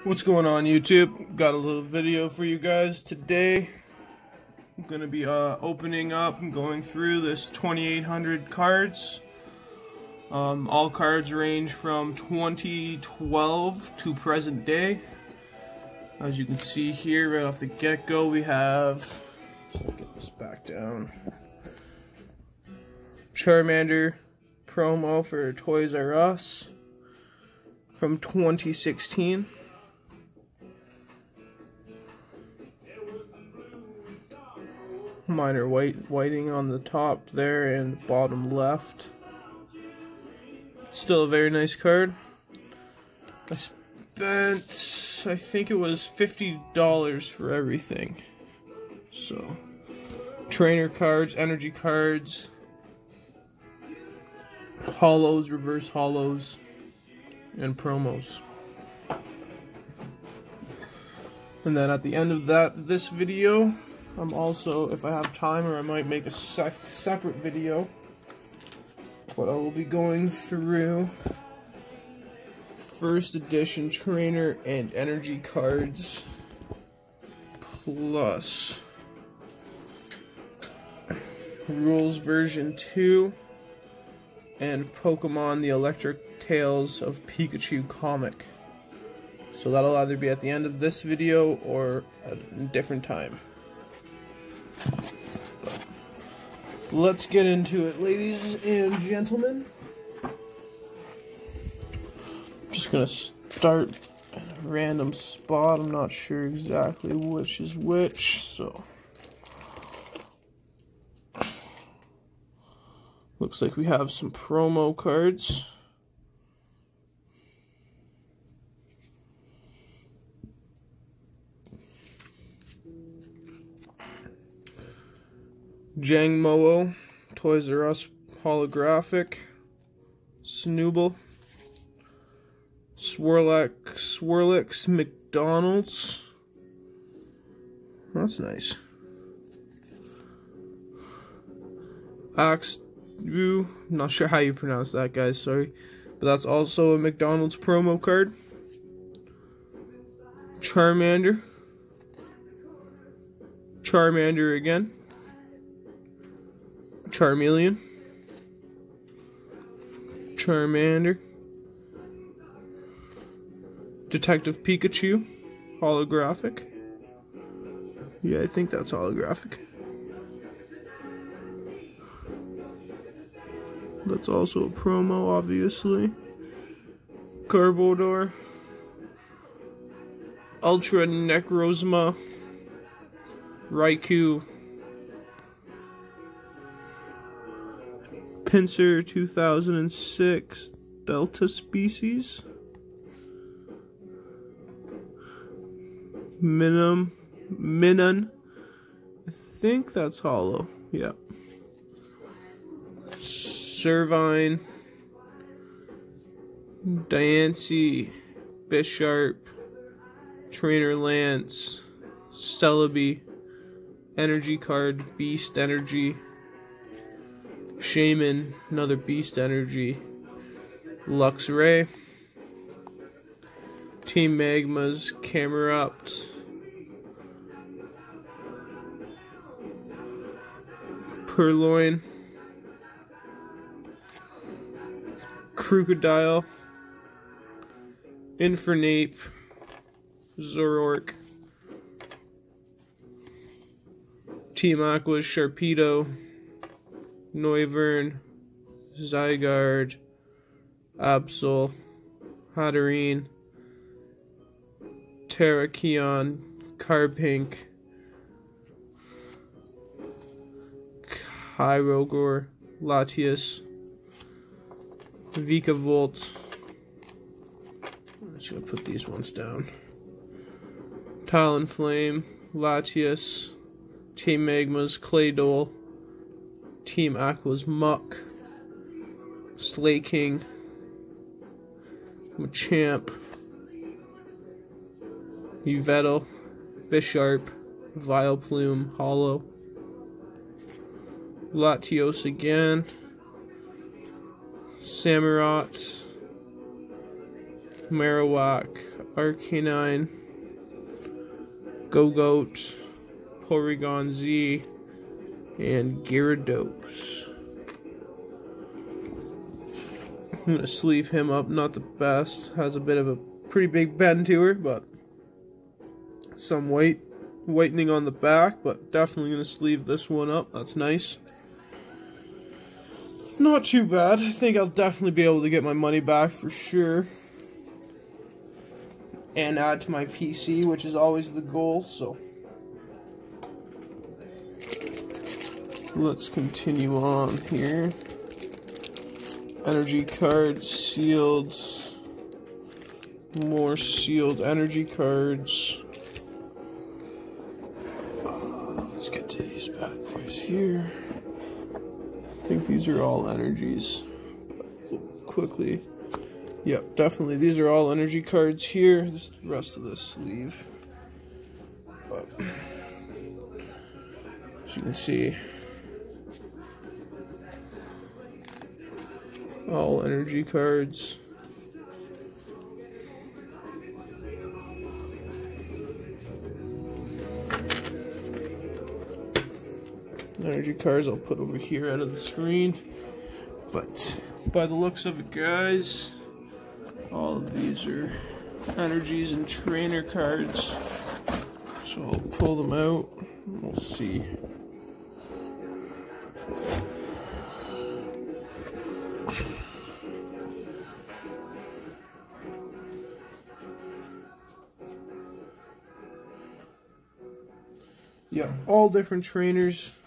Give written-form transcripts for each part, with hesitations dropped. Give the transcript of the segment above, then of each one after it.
What's going on, YouTube? Got a little video for you guys today. I'm going to be opening up and going through this 2,800 cards. All cards range from 2012 to present day. As you can see here, right off the get-go, we have, so I'll get this back down, Charmander promo for Toys R Us from 2016. Minor whiting on the top there and bottom left. Still a very nice card. I spent, I think it was $50 for everything. So, trainer cards, energy cards, holos, reverse holos, and promos. And then at the end of this video, I'm also, if I have time, or I might make a separate video, but I will be going through first edition trainer and energy cards, plus Rules version 2, and Pokemon The Electric Tales of Pikachu comic. So that'll either be at the end of this video or at a different time. Let's get into it, ladies and gentlemen. Just gonna start at a random spot. I'm not sure exactly which is which, so looks like we have some promo cards. Jangmo-o, Toys R Us holographic, Snooble, Swirlix McDonald's. That's nice. Axew, not sure how you pronounce that, guys, sorry. But that's also a McDonald's promo card. Charmander. Charmander again. Charmeleon, Charmander, Detective Pikachu, holographic. Yeah, I think that's holographic. That's also a promo, obviously. Garbodor, Ultra Necrozma, Raikou, Pinsir 2006 Delta Species, Minun, I think that's holo, yeah. Servine, Diancie, Bisharp, Trainer Lance, Celebi, energy card, Beast Energy, Shaman, another Beast Energy, Luxray, Team Magma's Camerupt, Purloin, Crocodile, Infernape, Zoroark, Team Aqua's Sharpedo, Noivern, Zygarde, Absol, Hatterene, Terrakion, Carpink, Kyogre, Latias, Vikavolt. I'm just gonna put these ones down. Talonflame, Latias, Team Magma's Claydol, Team Aqua's Muck, Slaking, Machamp, Yveltal, Bisharp, Vileplume, Holo, Latios again, Samurott, Marowak, Arcanine, Go-Goat, Porygon Z, and Gyarados. I'm going to sleeve him up, not the best. Has a bit of a pretty big bend to her, but some whitening on the back, but definitely going to sleeve this one up. That's nice. Not too bad. I think I'll definitely be able to get my money back for sure. And add to my PC, which is always the goal, so let's continue on here. Energy cards, sealed, more sealed energy cards. Let's get to these bad boys here. I think these are all energies, but quickly. Yep, definitely. These are all energy cards here. This is the rest of the sleeve. But as you can see, all energy cards. Energy cards I'll put over here out of the screen. But by the looks of it, guys, all of these are energies and trainer cards. So I'll pull them out and we'll see. Yeah, all different trainers.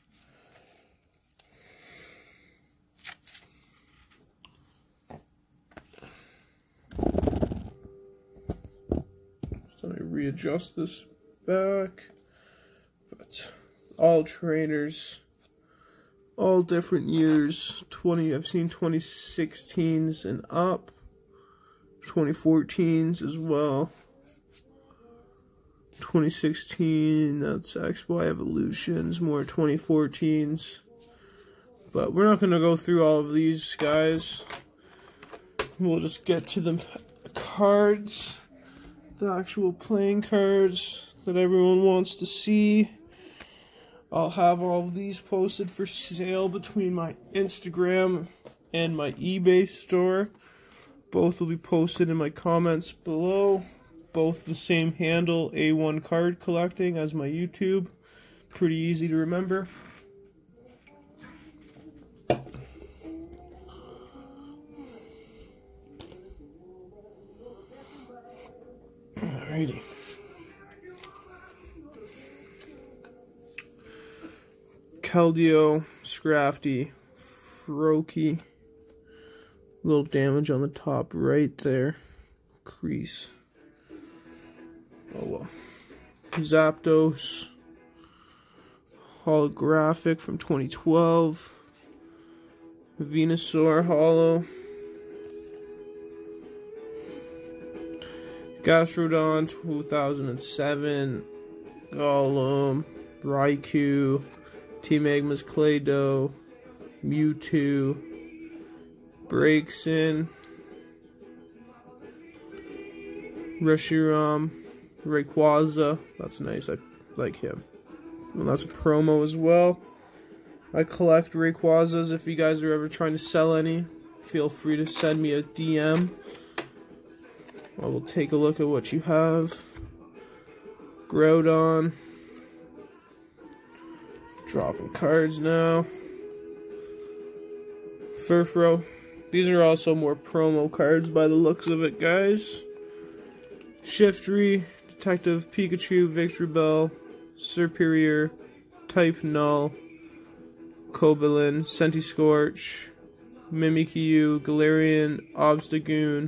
So let me readjust this back. But all trainers, all different years. I've seen 2016s and up, 2014s as well. 2016, that's XY Evolutions, more 2014s. But we're not going to go through all of these, guys. We'll just get to the cards, the actual playing cards that everyone wants to see. I'll have all of these posted for sale between my Instagram and my eBay store. Both will be posted in my comments below. Both the same handle, A1 Card Collecting, as my YouTube. Pretty easy to remember. Alrighty. Keldeo, Scrafty, Froakie. Little damage on the top right there. Crease. Oh well. Zapdos. Holographic from 2012. Venusaur Holo. Gastrodon 2007. Golem. Raikou. Team Magma's Clay-Doh. Mewtwo. Braixen. Reshiram. Rayquaza, that's nice, I like him. And that's a promo as well. I collect Rayquazas. If you guys are ever trying to sell any, feel free to send me a DM. I will take a look at what you have. Groudon. Dropping cards now. Furfrou. These are also more promo cards by the looks of it, guys. Shiftry. Detective Pikachu, Victreebel, Serperior, Type Null, Cobalin, Centiskorch, Mimikyu, Galarian, Obstagoon,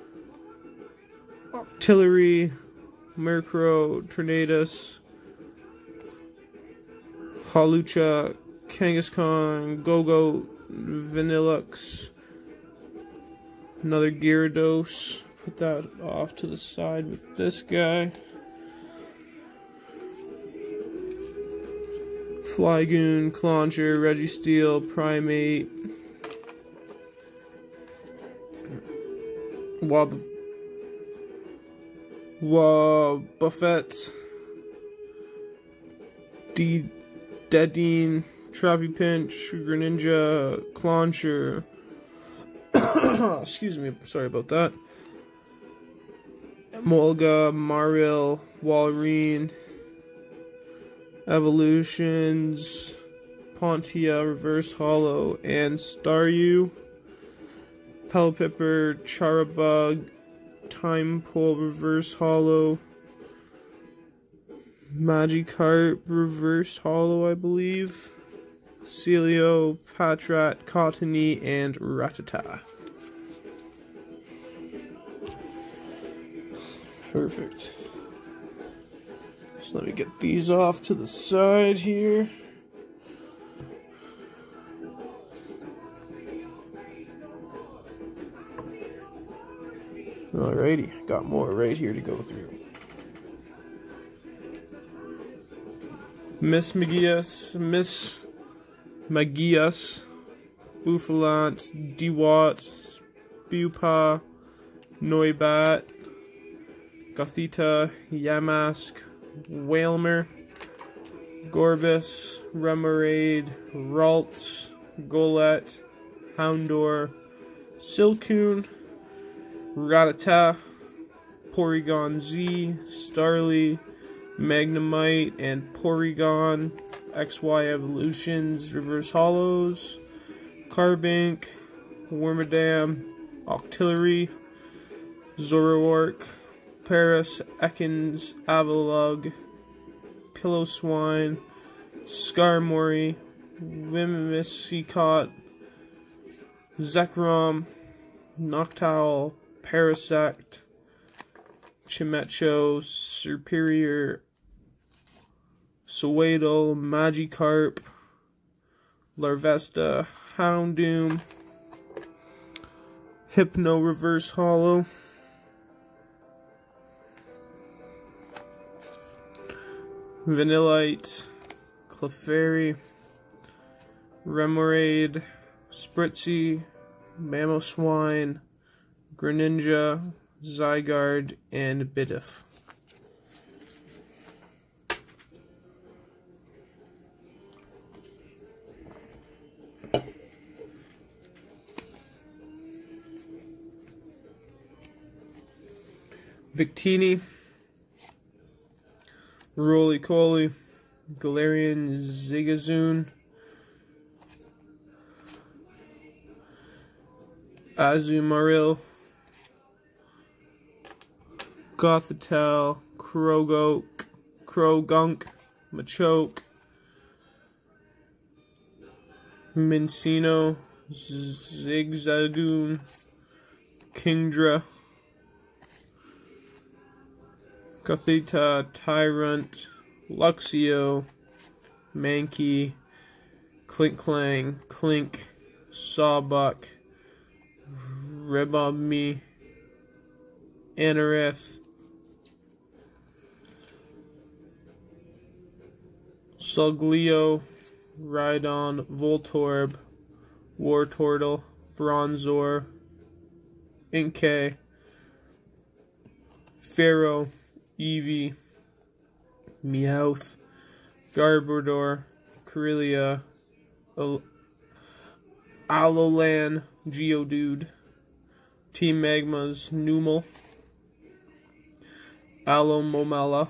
Octillery, Murkrow, Tornadus, Hawlucha, Kangaskhan, Go-Goat, Vanillux, another Gyarados. Put that off to the side with this guy. Flygoon, Clauncher, Registeel, Primate, Buffett, Dedine, Trappy Pinch, Greninja, Clauncher. Excuse me, sorry about that. Molga, Marill, Walrein, Evolutions, Pontia, Reverse Hollow, and Staryu. Pelipper, Charabug, Timepole, Reverse Hollow, Magikarp, Reverse Hollow, I believe. Celio, Patrat, Cottony, and Rattata. Perfect. So let me get these off to the side here. Alrighty, got more right here to go through. Miss Magius, Bouffalant, Dewott, Spupa, Noibat, Gothita, Yamask, Wailmer, Gorbis, Remoraid, Ralts, Golett, Houndour, Silcoon, Rattata, Porygon Z, Starly, Magnemite, and Porygon XY Evolutions, Reverse Hollows, Carbink, Wormadam, Octillery, Zoroark, Paris, Ekans, Avalugg, Piloswine, Skarmory, Whimsicott, Zekrom, Noctowl, Parasect, Chimecho, Superior, Suwaddle, Magikarp, Larvesta, Houndoom, Hypno Reverse Hollow, Vanillite, Clefairy, Remoraid, Spritzee, Mamoswine, Greninja, Zygarde, and Bidoof. Victini, Roly-Poly, Galarian Zigzagoon, Azumarill, Gothitelle, Krogunk, Machoke, Minccino, Zigzagoon, Kingdra, Gothita, Tyrant, Luxio, Mankey, Klinklang, Klink, Sawbuck, Ribombee, Anorith, Solgaleo, Rhydon, Voltorb, Wartortle, Bronzor, Inkay, Pharaoh, Eevee, Meowth, Garbodor, Corellia, Alolan, Geodude, Team Magma's Numel, Alomomala,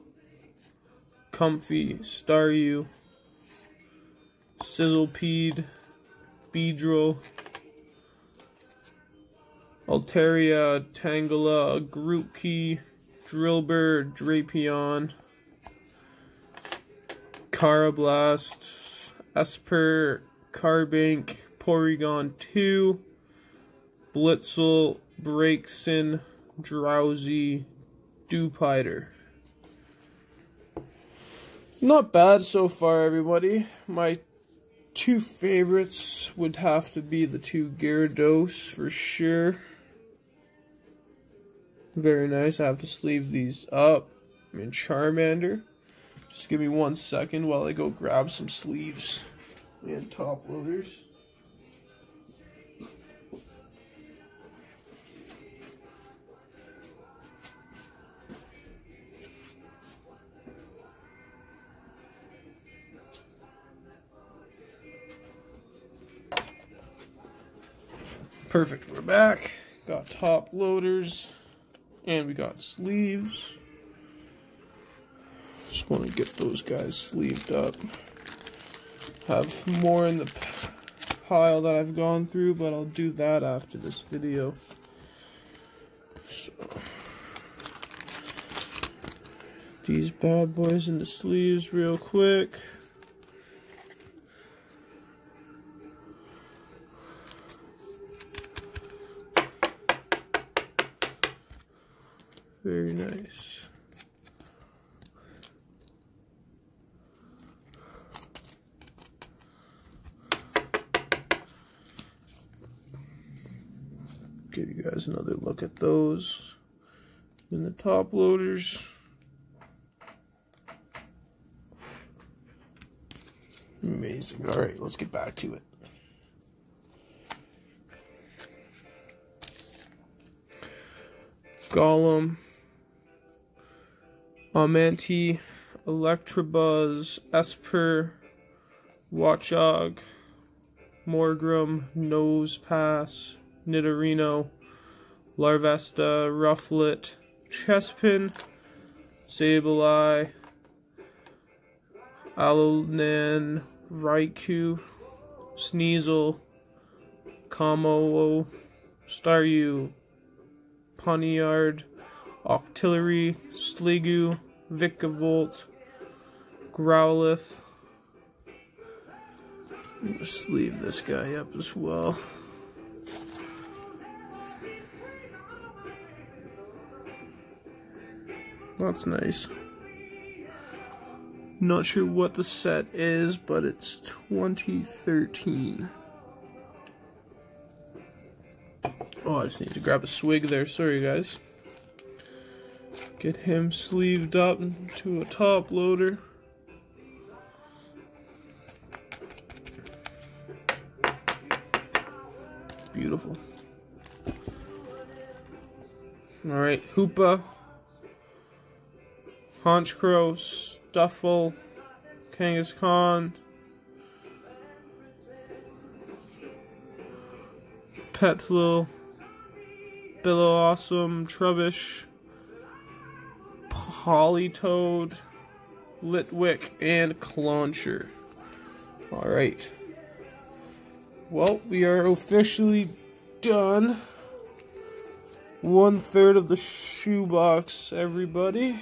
Comfy, Staryu, Sizzlipede, Beedrill, Altaria, Tangela, Grookey, Drillbur, Drapion, Carablast, Esper, Carbink, Porygon 2, Blitzel, Braixen, Drowsy, Dewpider. Not bad so far, everybody. My two favorites would have to be the two Gyarados for sure. Very nice. I have to sleeve these up. And Charmander. Just give me 1 second while I go grab some sleeves and top loaders. Perfect, we're back. Got top loaders and we got sleeves. Just want to get those guys sleeved up. Have more in the pile that I've gone through, but I'll do that after this video. So, these bad boys in the sleeves real quick. Very nice. Give you guys another look at those. In the top loaders. Amazing. All right, let's get back to it. Golem, Amanti, Electabuzz, Esper, Watchog, Morgrem, Nosepass, Nidorino, Larvesta, Rufflet, Chespin, Sableye, Alolan, Raikou, Sneasel, Kommo, Staryu, Poniard, Octillery, Sliggoo, Vikavolt, Growlithe. Sleeve this guy up as well. That's nice. Not sure what the set is, but it's 2013. Oh, I just need to grab a swig there. Sorry, guys. Get him sleeved up into a top loader. Beautiful. Alright, Hoopa, Honchkrow, Stuffle, Kangaskhan, Petlil, Bilawsome, Trubbish, Politoed, Litwick, and Clauncher. Alright. Well, we are officially done. 1/3 of the shoebox, everybody.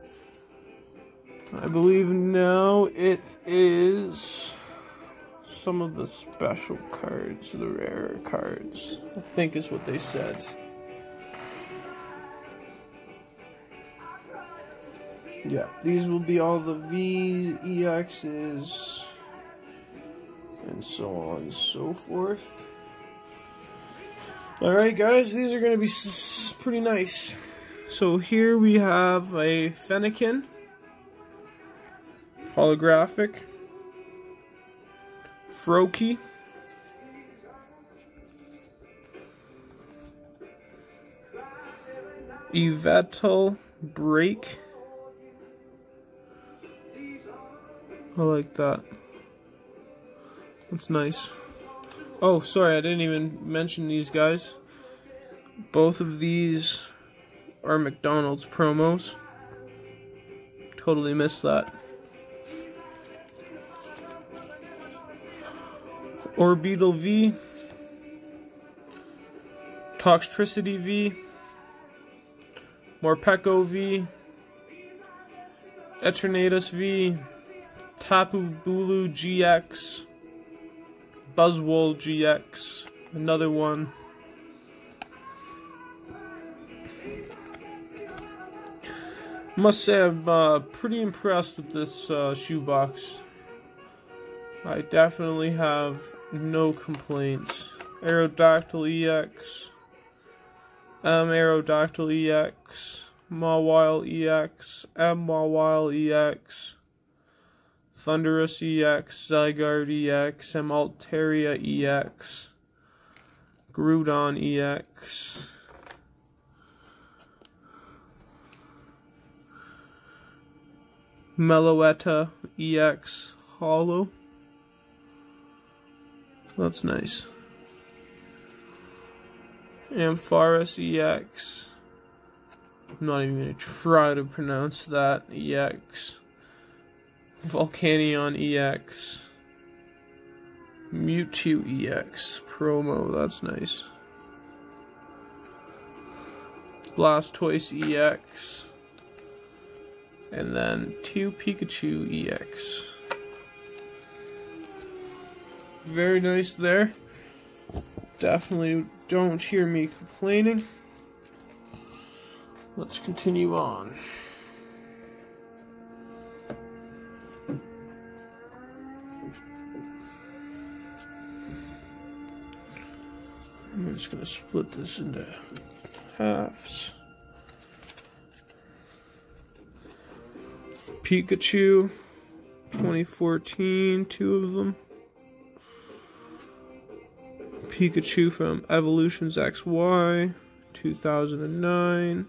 I believe now it is some of the special cards, the rarer cards, I think is what they said. Yeah, these will be all the V, EXs, and so on and so forth. Alright guys, these are going to be pretty nice. So here we have a Fennekin, holographic, Froakie, Yveltal Break. I like that. That's nice. Oh, sorry, I didn't even mention these guys. Both of these are McDonald's promos. Totally missed that. Orbeetle V, Toxtricity V, Morpeko V, Eternatus V, Tapu Bulu GX, Buzzwole GX, another one. Must say I'm pretty impressed with this shoebox. I definitely have no complaints. Aerodactyl EX, Aerodactyl EX, Mawile EX, Mawile EX, Thundurus EX, Zygarde EX, Altaria EX, Groudon EX, Meloetta EX Holo. That's nice. Ampharis EX. I'm not even going to try to pronounce that. EX. Volcanion EX. Mewtwo EX. Promo, that's nice. Blastoise EX. And then 2 Pikachu EX. Very nice there. Definitely don't hear me complaining. Let's continue on. I'm just going to split this into halves. Pikachu, 2014, 2 of them. Pikachu from Evolutions XY, 2009.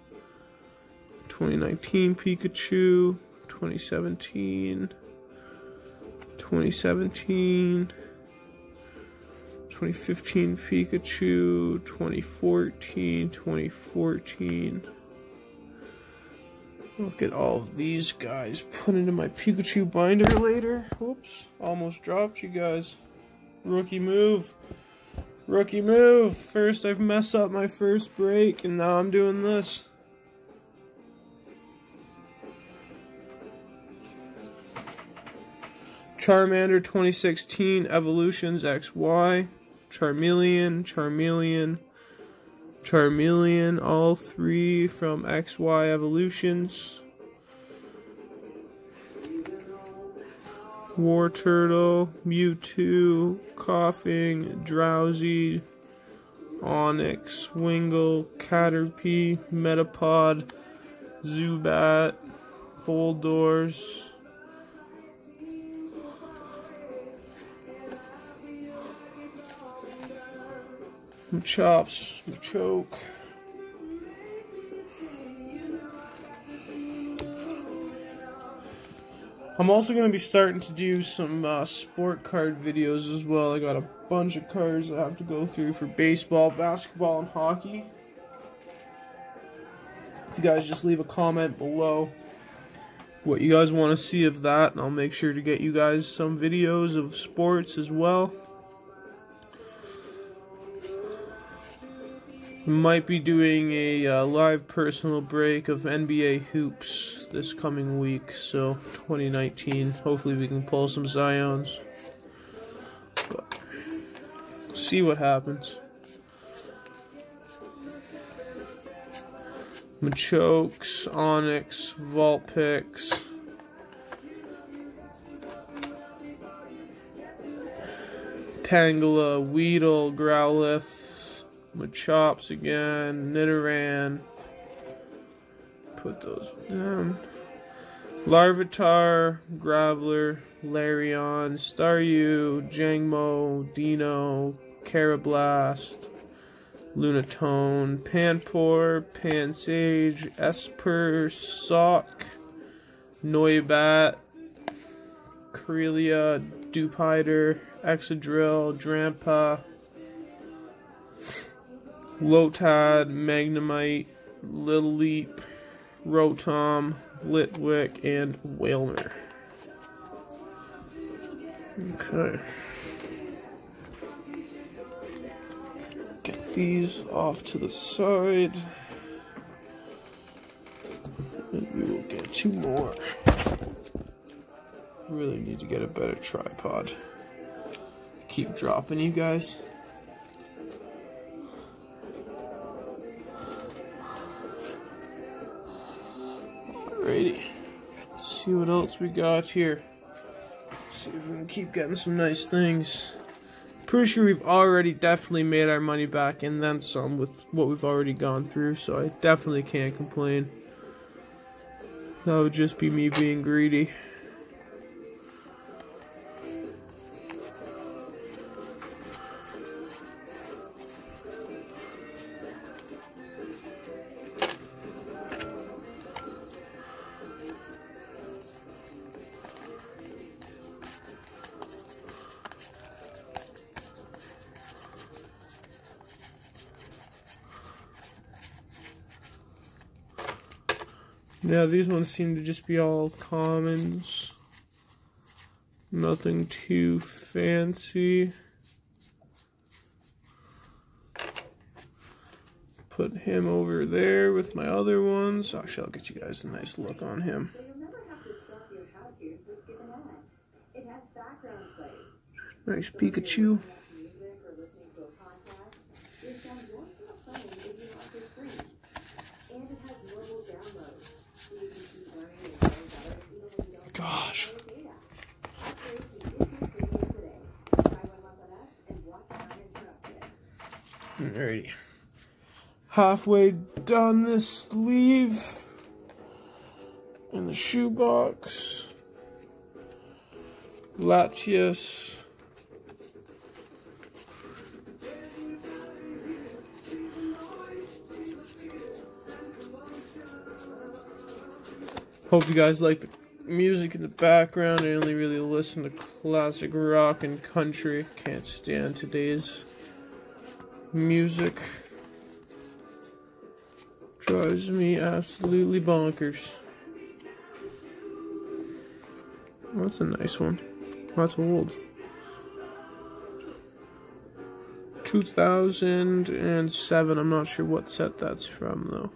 2019 Pikachu, 2017. 2017. 2015 Pikachu, 2014, 2014. Look at all of these guys put into my Pikachu binder later. Whoops, almost dropped you guys. Rookie move. Rookie move. First I've messed up my first break and now I'm doing this. Charmander 2016 Evolutions XY. Charmeleon, Charmeleon, Charmeleon, all 3 from XY Evolutions. Wartortle, Mewtwo, Coughing, Drowsy, Onix, Wingull, Caterpie, Metapod, Zubat, Boldors. Chops, Machoke. I'm also going to be starting to do some sport card videos as well. I got a bunch of cards I have to go through for baseball, basketball, and hockey. If you guys just leave a comment below what you guys want to see of that, and I'll make sure to get you guys some videos of sports as well. Might be doing a live personal break of NBA hoops this coming week, so 2019. Hopefully we can pull some Zions. But see what happens. Machokes, Onix, Vulpix. Tangela, Weedle, Growlithe. Machops again, Nidoran. Put those down. Larvitar, Graveler, Larion, Staryu, Jangmo, Dino, Carablast, Lunatone, Panpour, Pansage, Esper, Sock, Noibat, Corellia, Dewpider, Excadrill, Drampa, Lotad, Magnemite, Little Leap, Rotom, Litwick, and Wailmer. Okay. Get these off to the side. And we will get 2 more. Really need to get a better tripod. Keep dropping you guys. Alrighty, let's see what else we got here. See if we can keep getting some nice things. Pretty sure we've already definitely made our money back and then some with what we've already gone through, so I definitely can't complain. That would just be me being greedy. Yeah, these ones seem to just be all commons. Nothing too fancy. Put him over there with my other ones. Actually, I'll get you guys a nice look on him. Nice Pikachu. Gosh. Alrighty. Halfway done this sleeve and the shoebox. Latias. Hope you guys like the music in the background. I only really listen to classic rock and country. Can't stand today's music. Drives me absolutely bonkers. Oh, that's a nice one. That's old. 2007. I'm not sure what set that's from though.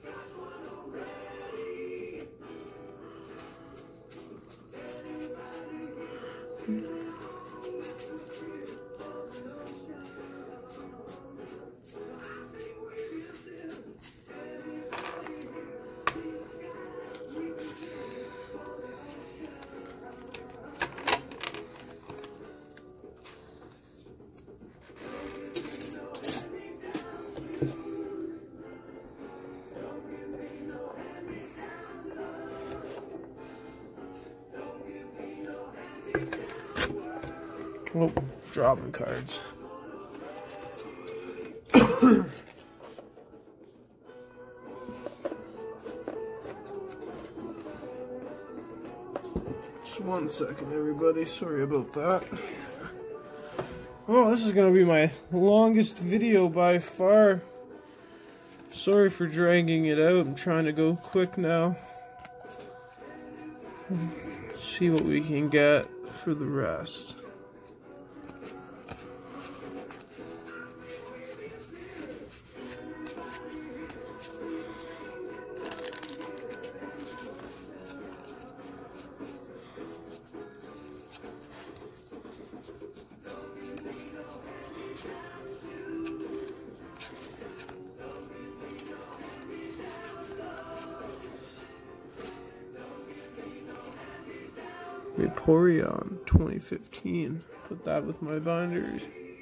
Oh, dropping cards. Just 1 second, everybody. Sorry about that. Oh, this is gonna be my longest video by far. Sorry for dragging it out. I'm trying to go quick now. See what we can get for the rest. Vaporeon 2015. Put that with my binders.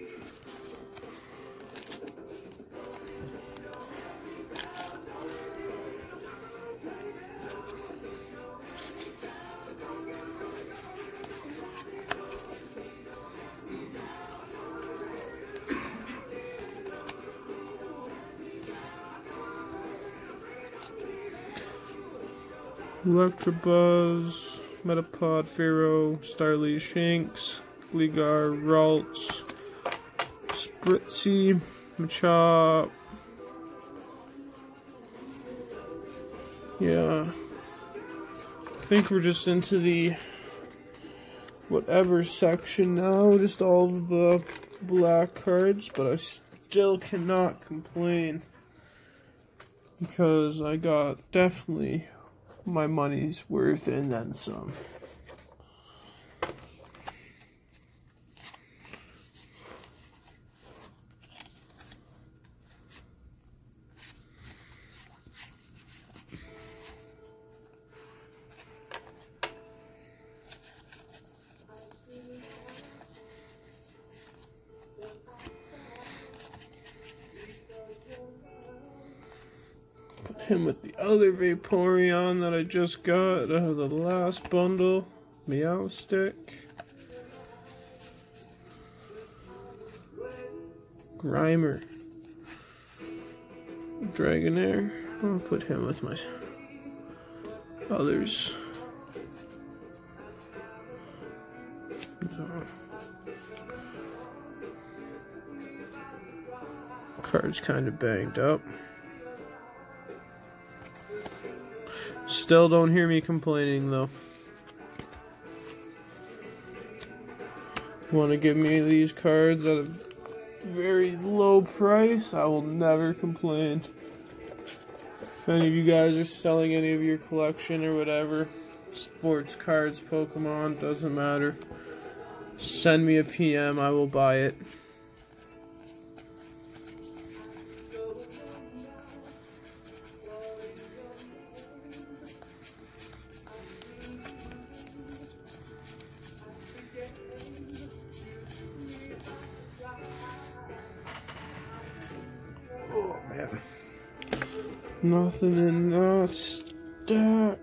Electabuzz, Metapod, Pharaoh, Starly, Shanks, Gligar, Ralts, Spritzy, Machop. Yeah. I think we're just into the whatever section now, just all of the black cards, but I still cannot complain because I got definitely my money's worth and then some. Put him with the other Vaporeon that I just got out of the last bundle. Meowstick. Grimer. Dragonair. I'll put him with my others. Card's kind of banged up. Still don't hear me complaining though. Want to give me these cards at a very low price? I will never complain. If any of you guys are selling any of your collection or whatever, sports cards, Pokemon, doesn't matter, send me a PM, I will buy it. Oh man, nothing in that stack.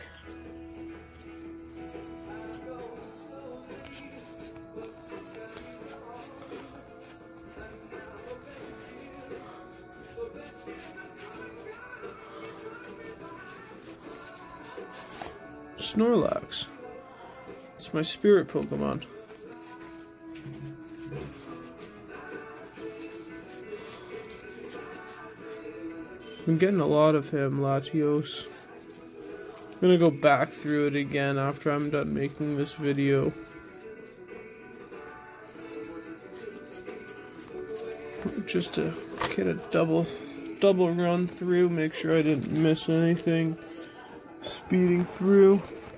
Snorlax. It's my spirit Pokemon. I'm getting a lot of him, Latios. I'm gonna go back through it again after I'm done making this video. Just to get a double run through, make sure I didn't miss anything. Speeding through.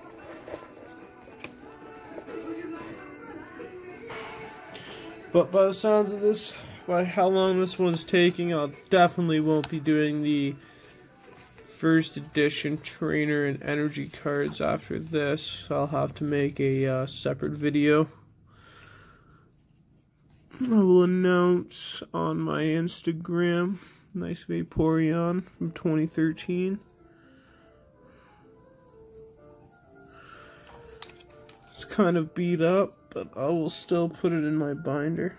But by the sounds of this, by how long this one's taking, I definitely won't be doing the first edition trainer and energy cards after this. I'll have to make a separate video. I will announce on my Instagram. Nice Vaporeon from 2013. It's kind of beat up, but I will still put it in my binder.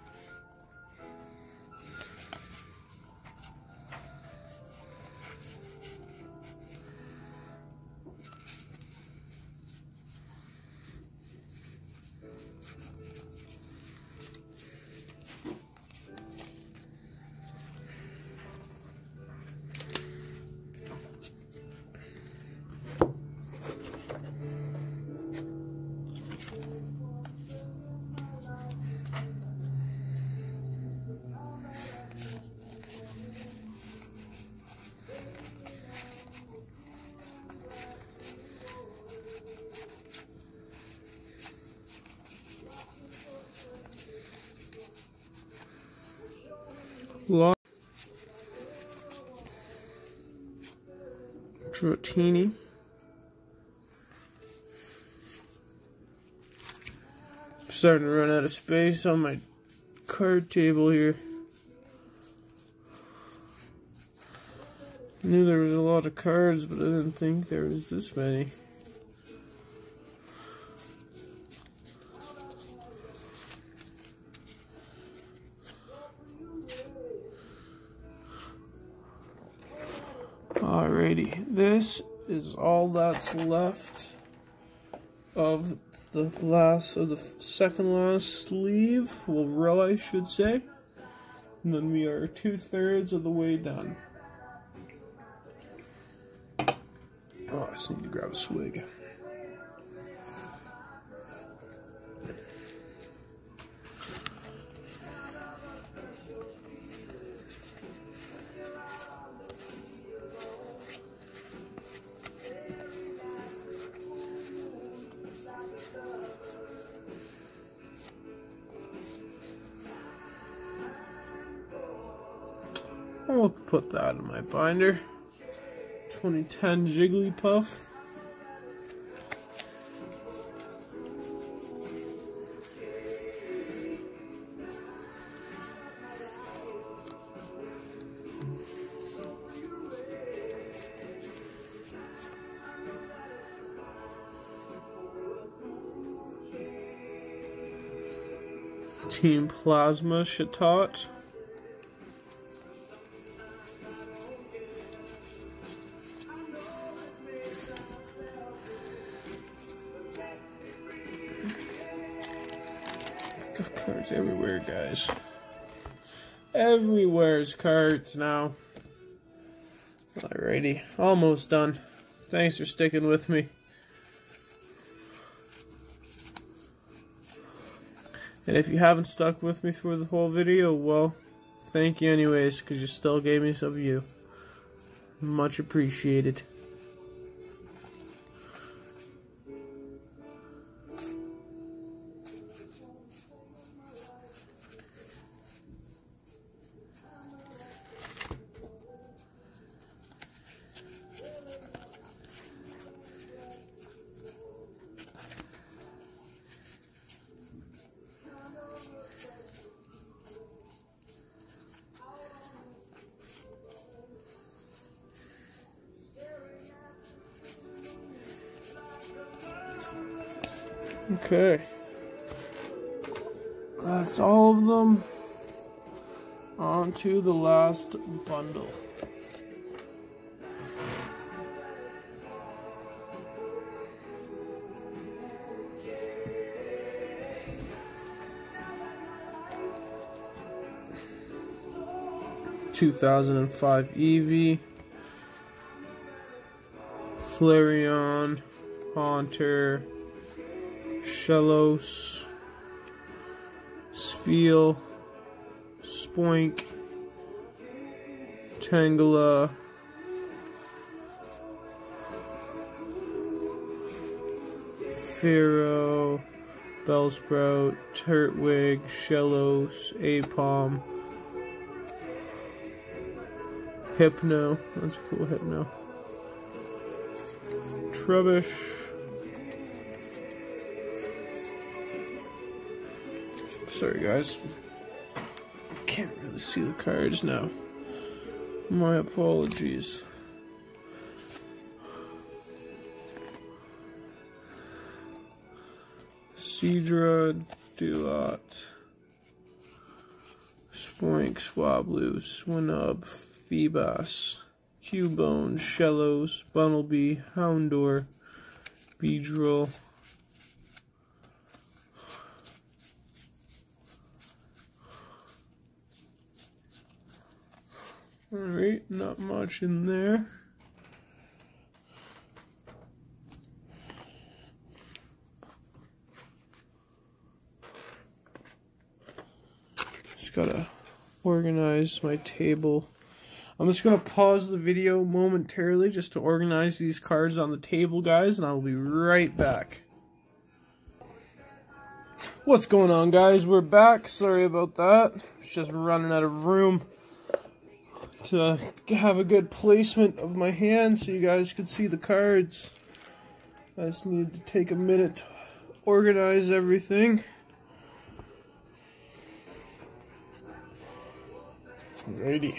Dratini. Starting to run out of space on my card table here. I knew there was a lot of cards, but I didn't think there was this many. Alrighty, this is all that's left of the second last sleeve, well, row I should say, and then we are 2/3 of the way done. Oh, I just need to grab a swig. I'll put that in my binder. 2010 Jigglypuff. Team Plasma Chatot. Got cards everywhere, guys. Everywhere's cards now. Alrighty, almost done. Thanks for sticking with me. And if you haven't stuck with me through the whole video, well, thank you anyways, because you still gave me some view. Much appreciated. Okay, that's all of them. On to the last bundle. (2005) Eevee, Flareon, Haunter, Shellos, Spheal, Spoink, Tangela, Pharaoh, Bellsprout, Turtwig, Shellos, Apom, Hypno, that's a cool Hypno, Trubbish, sorry guys, can't really see the cards now. My apologies. Seadra, Duat, Spoink, Swablu, Swinub, Feebas, Cubone, Shellos, Bunnelby, Houndour, Beedrill, alright, not much in there. Just gotta organize my table. I'm just gonna pause the video momentarily just to organize these cards on the table, guys, and I will be right back. What's going on, guys? We're back. Sorry about that. It's just running out of room to have a good placement of my hand so you guys can see the cards. I just need to take a minute to organize everything. Alrighty.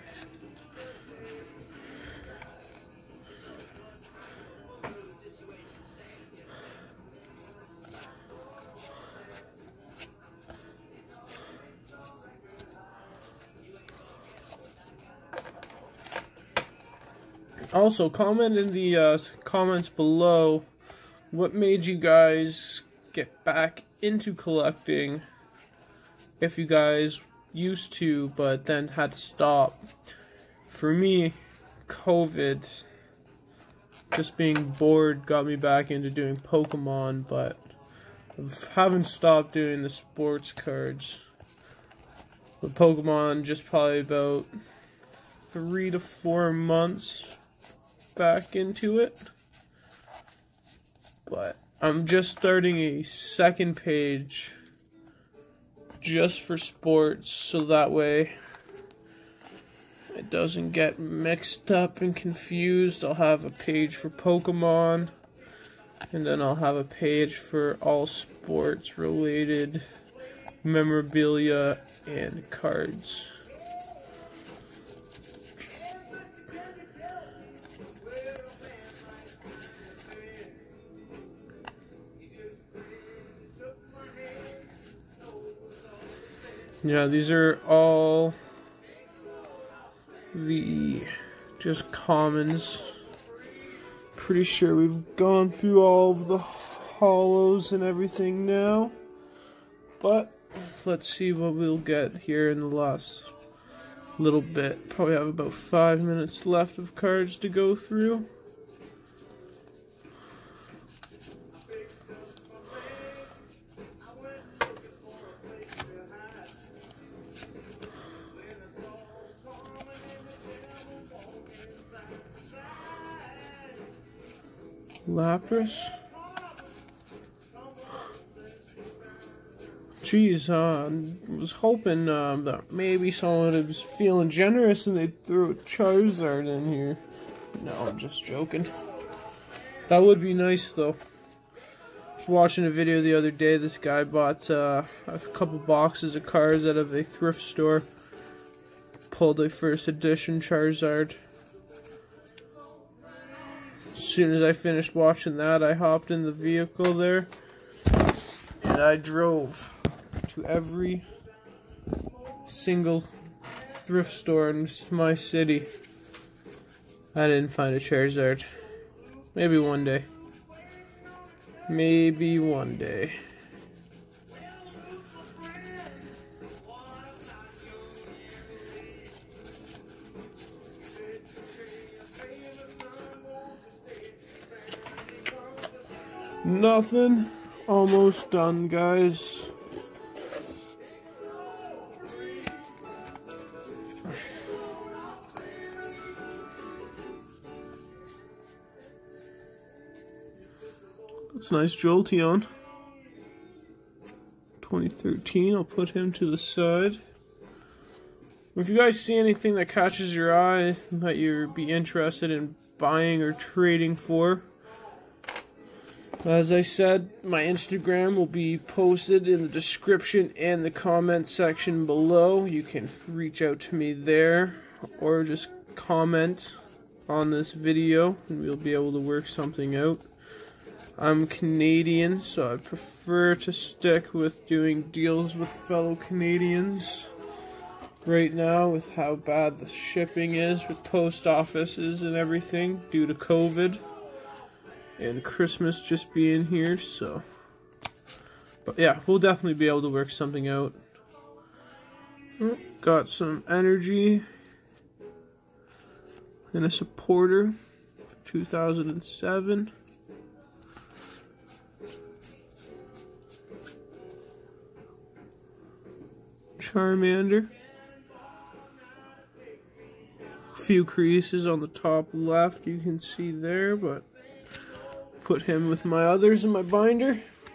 Also, comment in the comments below what made you guys get back into collecting, if you guys used to but then had to stop. For me, COVID, just being bored, got me back into doing Pokemon, but I haven't stopped doing the sports cards. With Pokemon, just probably about 3 to 4 months back into it, but I'm just starting a second page just for sports, so that way it doesn't get mixed up and confused. I'll have a page for Pokemon, and then I'll have a page for all sports related memorabilia and cards. Yeah, these are all the just commons. Pretty sure we've gone through all of the hollows and everything now. But let's see what we'll get here in the last little bit. Probably have about 5 minutes left of cards to go through. Lapras. Geez, I was hoping that maybe someone was feeling generous and they'd throw a Charizard in here. No, I'm just joking. That would be nice, though. I was watching a video the other day. This guy bought a couple boxes of cards out of a thrift store. Pulled a first edition Charizard. As soon as I finished watching that, I hopped in the vehicle there. And I drove to every single thrift store in my city. I didn't find a Charizard. Maybe one day. Maybe one day. Nothing. Almost done, guys. That's nice, Jolteon. 2013, I'll put him to the side. If you guys see anything that catches your eye that you'd be interested in buying or trading for, as I said, my Instagram will be posted in the description and the comment section below. You can reach out to me there or just comment on this video and we'll be able to work something out. I'm Canadian, so I prefer to stick with doing deals with fellow Canadians. Right now, with how bad the shipping is with post offices and everything due to COVID and Christmas just being here, so. But yeah, we'll definitely be able to work something out. Got some energy and a supporter for 2007. Charmander. A few creases on the top left you can see there, but put him with my others in my binder.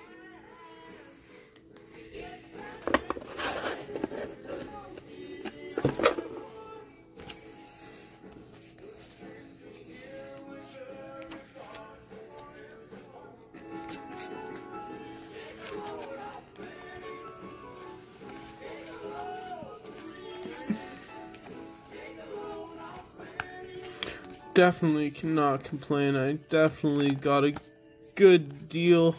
Definitely cannot complain. I definitely got a good deal,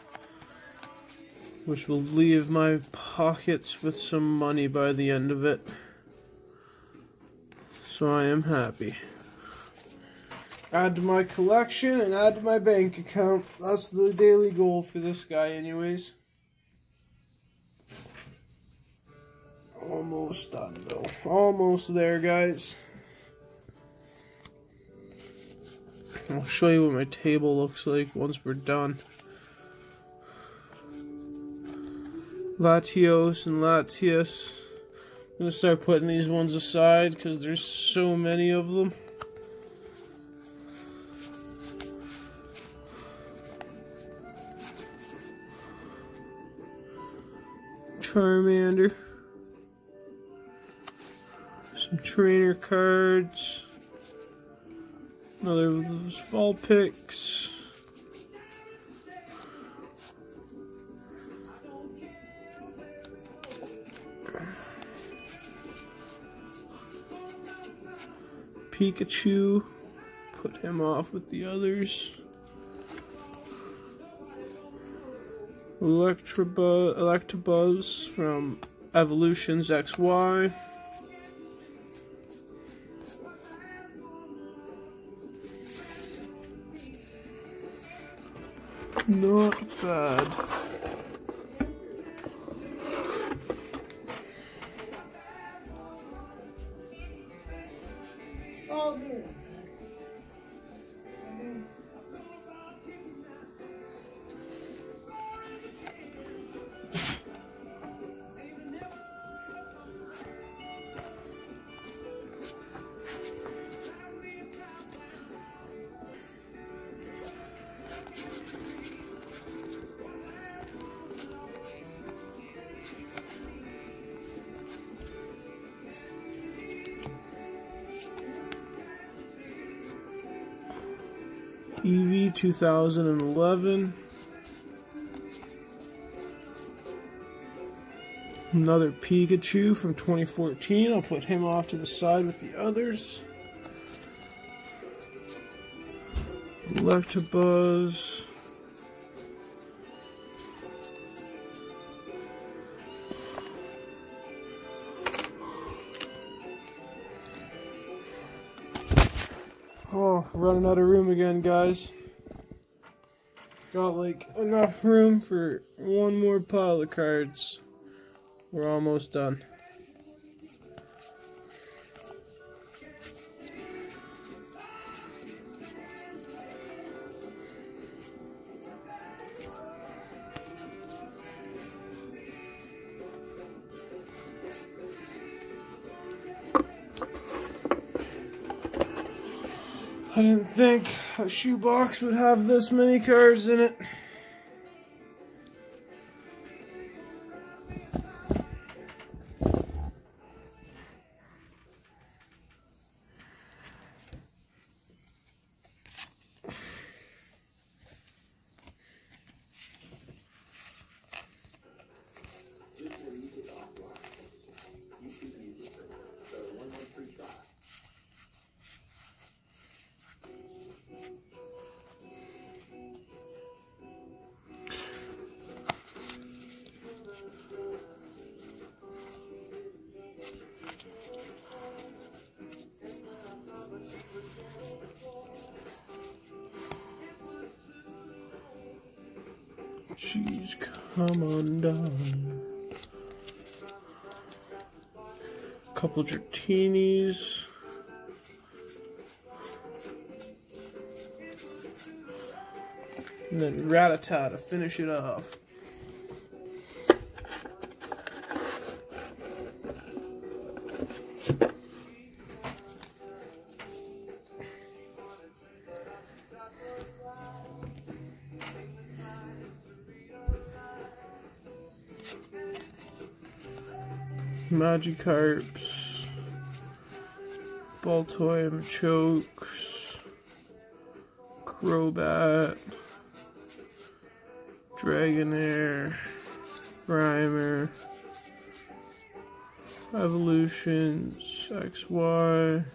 which will leave my pockets with some money by the end of it. So I am happy. Add to my collection and add to my bank account. That's the daily goal for this guy anyways. Almost done though. Almost there, guys. I'll show you what my table looks like once we're done. Latios and Latias. I'm going to start putting these ones aside because there's so many of them. Charmander. Some trainer cards. Another of those fall picks. Pikachu. Put him off with the others. Electabuzz from Evolutions XY. Not bad. Oh, here. EV 2011. Another Pikachu from 2014. I'll put him off to the side with the others. Electabuzz. Oh, running out of room again, guys. Got like enough room for one more pile of cards. We're almost done. I didn't think a shoebox would have this many cards in it. Jeez, come on down. Couple Dratini's. And then Rattata to finish it off. Magikarps, Baltoy, Chokes, Crobat, Dragonair, Grimer, Evolutions, XY,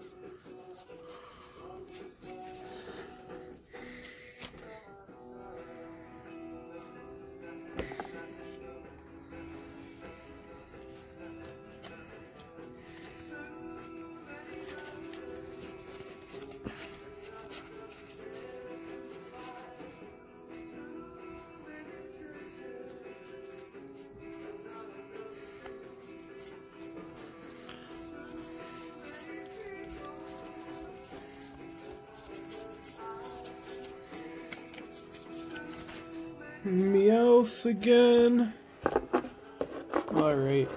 Meowth again. Alright.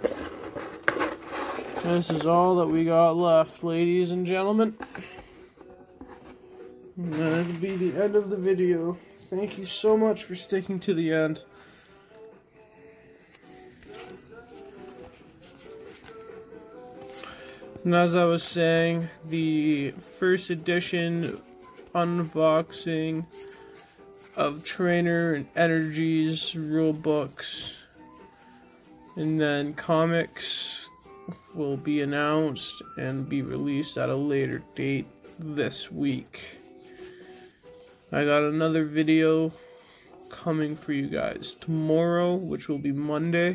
This is all that we got left, ladies and gentlemen. And that'll be the end of the video. Thank you so much for sticking to the end. And as I was saying, the first edition unboxing of Trainer and Energies rule books and then comics will be announced and be released at a later date this week. I got another video coming for you guys tomorrow, which will be Monday,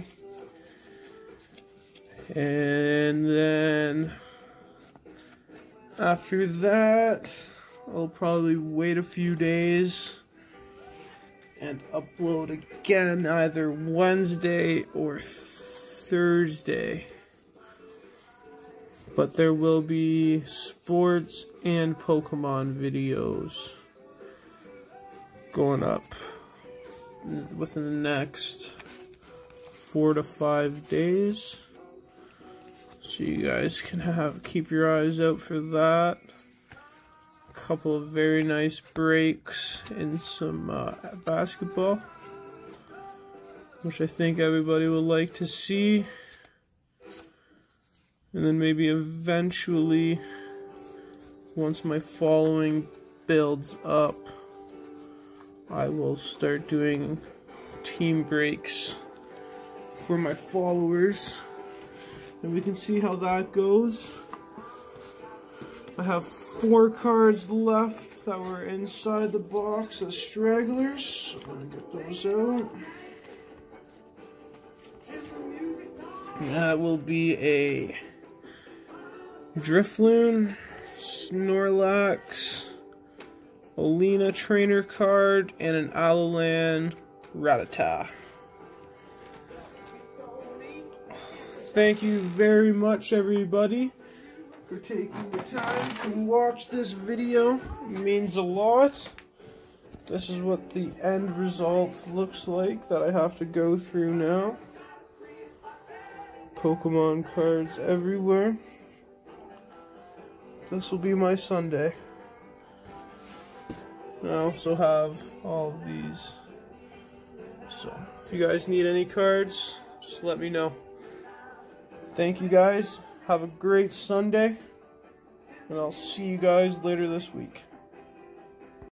and then after that I'll probably wait a few days and upload again either Wednesday or Thursday. But there will be sports and Pokemon videos going up within the next 4 to 5 days. So you guys can keep your eyes out for that. Couple of very nice breaks in some basketball, which I think everybody will like to see. And then maybe eventually, once my following builds up, I will start doing team breaks for my followers, and we can see how that goes. I have 4 cards left that were inside the box as stragglers, so I'm gonna get those out. That will be a Drifloon, Snorlax, Olina trainer card, and an Alolan Rattata. Thank you very much, everybody, for taking the time to watch this video. It means a lot. This is what the end result looks like that I have to go through now. Pokemon cards everywhere. This will be my Sunday. I also have all of these. So, if you guys need any cards, just let me know. Thank you guys. Have a great Sunday. And I'll see you guys later this week.